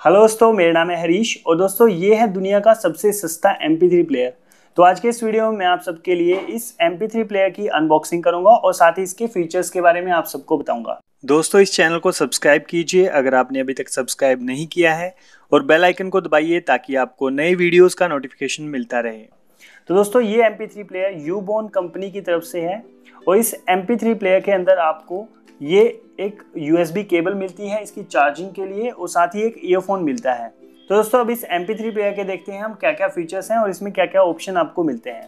Hello दोस्तों, मेरा नाम है हरीश और दोस्तों ये है दुनिया का सबसे सस्ता MP3 प्लेयर। तो आज के इस वीडियो में मैं आप सबके लिए इस MP3 प्लेयर की अनबॉक्सिंग करूंगा और साथ ही इसके फीचर्स के बारे में आप सबको बताऊंगा। दोस्तों इस चैनल को सब्सक्राइब कीजिए अगर आपने अभी तक सब्सक्राइब नहीं किया है और बेल आइकन को दबाइए ताकि आपको नए वीडियोस का नोटिफिकेशन मिलता रहे। तो दोस्तों ये MP3 प्लेयर यूबोन कंपनी की तरफ से है और इस MP3 प्लेयर के अंदर आपको ये एक USB केबल मिलती है इसकी चार्जिंग के लिए और साथ ही एक ईयरफोन मिलता है। तो दोस्तों अब इस MP3 प्लेयर के देखते हैं हम क्या क्या फीचर्स हैं और इसमें क्या क्या ऑप्शन आपको मिलते हैं।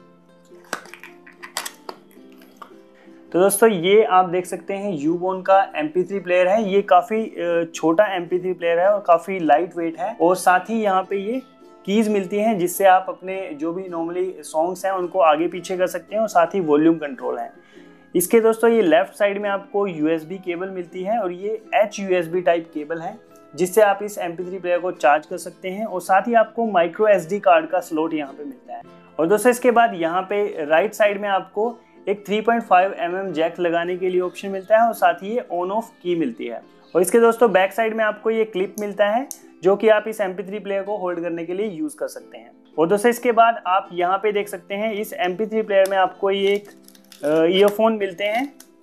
तो दोस्तों ये आप देख सकते हैं यूबोन का MP3 प्लेयर है। ये काफ़ी छोटा MP3 प्लेयर है और काफ़ी लाइट वेट है और साथ ही यहाँ पे ये कीज़ मिलती हैं जिससे आप अपने जो भी नॉर्मली सॉन्ग्स हैं उनको आगे पीछे कर सकते हैं और साथ ही वॉल्यूम कंट्रोल है। इसके दोस्तों ये लेफ्ट साइड में आपको USB केबल मिलती है और ये HUSB टाइप केबल है जिससे आप इस MP3 प्लेयर को चार्ज कर सकते हैं और साथ ही आपको माइक्रो SD कार्ड का स्लॉट यहाँ पे मिलता है। और दोस्तों इसके बाद यहाँ पे राइट साइड में आपको एक 3.5 mm जैक लगाने के लिए ऑप्शन मिलता है और साथ ही ये ऑन ऑफ की मिलती है। और इसके दोस्तों बैक साइड में आपको ये क्लिप मिलता है जो कि आप इस MP3 प्लेयर को होल्ड करने के लिए यूज़ कर सकते हैं। और दोस्तों इसके बाद आप यहाँ पे देख सकते हैं इस MP3 प्लेयर में आपको ये एक ईयरफोन मिलते हैं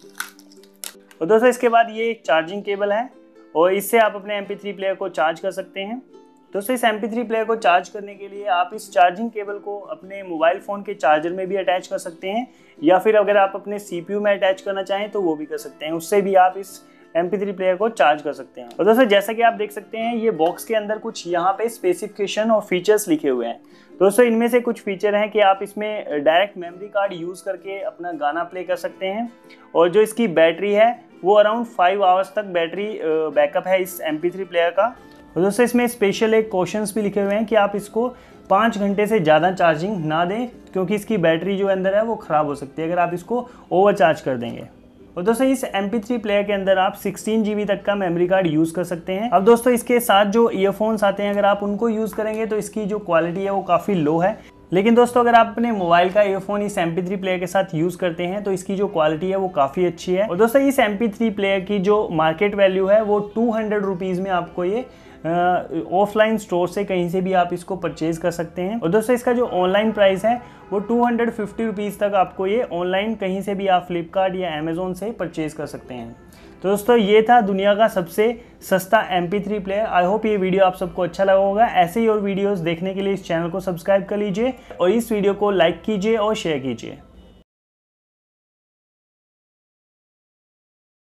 और दोस्तों इसके बाद ये एक चार्जिंग केबल है और इससे आप अपने MP3 प्लेयर को चार्ज कर सकते हैं। दोस्तों इस MP3 प्लेयर को चार्ज करने के लिए आप इस चार्जिंग केबल को अपने मोबाइल फ़ोन के चार्जर में भी अटैच कर सकते हैं या फिर अगर आप अपने CPU में अटैच करना चाहें तो वो भी कर सकते हैं। उससे भी आप इस MP3 प्लेयर को चार्ज कर सकते हैं। और दोस्तों जैसा कि आप देख सकते हैं ये बॉक्स के अंदर कुछ यहाँ पे स्पेसिफिकेशन और फीचर्स लिखे हुए हैं। दोस्तों इनमें से कुछ फीचर हैं कि आप इसमें डायरेक्ट मेमोरी कार्ड यूज़ करके अपना गाना प्ले कर सकते हैं और जो इसकी बैटरी है वो अराउंड 5 आवर्स तक बैटरी बैकअप है इस MP3 प्लेयर का। और दोस्तों इसमें स्पेशल एक क्वेश्चंस भी लिखे हुए हैं कि आप इसको 5 घंटे से ज़्यादा चार्जिंग ना दें क्योंकि इसकी बैटरी जो अंदर है वो ख़राब हो सकती है अगर आप इसको ओवर चार्ज कर देंगे। और दोस्तों इस MP3 प्लेयर के अंदर आप 16 GB तक का मेमोरी कार्ड यूज़ कर सकते हैं। अब दोस्तों इसके साथ जो ईयरफोन्स आते हैं अगर आप उनको यूज़ करेंगे तो इसकी जो क्वालिटी है वो काफ़ी लो है। लेकिन दोस्तों अगर आप अपने मोबाइल का ईयरफोन इस MP3 प्लेयर के साथ यूज़ करते हैं तो इसकी जो क्वालिटी है वो काफ़ी अच्छी है। और दोस्तों इस MP3 प्लेयर की जो मार्केट वैल्यू है वो 200 रुपीज़ में आपको ये ऑफलाइन स्टोर से कहीं से भी आप इसको परचेज कर सकते हैं। और दोस्तों इसका जो ऑनलाइन प्राइस है वो 250 रुपीज़ तक आपको ये ऑनलाइन कहीं से भी आप फ्लिपकार्ट या अमेज़ोन से परचेज कर सकते हैं। तो दोस्तों ये था दुनिया का सबसे सस्ता MP3 प्लेयर। आई होप ये वीडियो आप सबको अच्छा लगा होगा। ऐसे ही और वीडियोस देखने के लिए इस चैनल को सब्सक्राइब कर लीजिए और इस वीडियो को लाइक कीजिए और शेयर कीजिए।